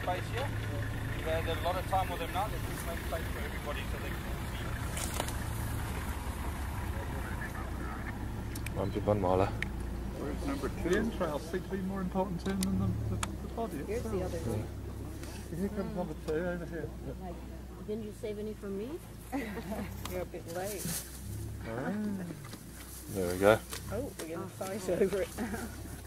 space here. There's a lot of time with them now. There's just make space for everybody so they can see. One people more. Where's number 2? The entrails seem to be more important to him than the body itself. Here's the other one. Here comes number 2 over here. Like, didn't you save any for me? You're a bit late. There we go. Oh, we're going to fight over it now.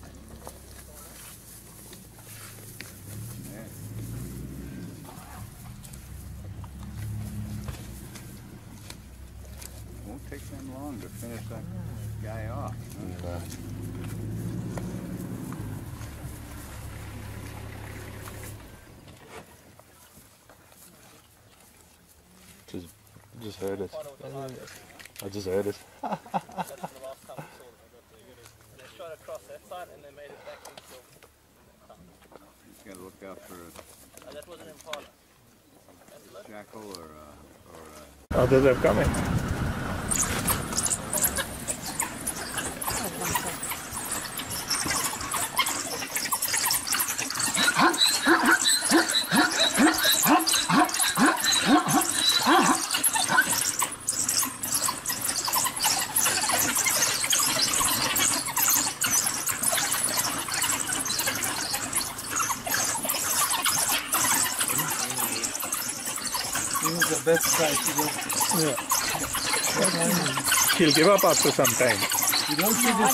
Won't take them long to finish that guy off. No. Just heard it. I just heard it. That's the last time I saw them. They shot across that side and they made it back into the... He's got to look out for that was an impala. a jackal or Oh, they're coming. This is the best size to go. Yeah. He'll give up after some time. You don't see this.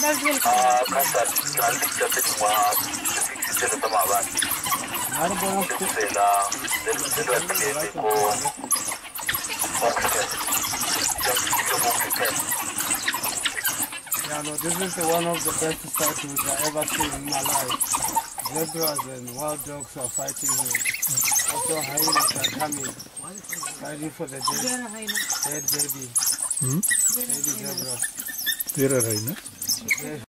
Yeah, no, this is one of the best cycles I ever seen in my life. Zebras and wild dogs are fighting here. Also hyenas are coming, fighting for the dead baby. Baby zebra. Where are hyenas?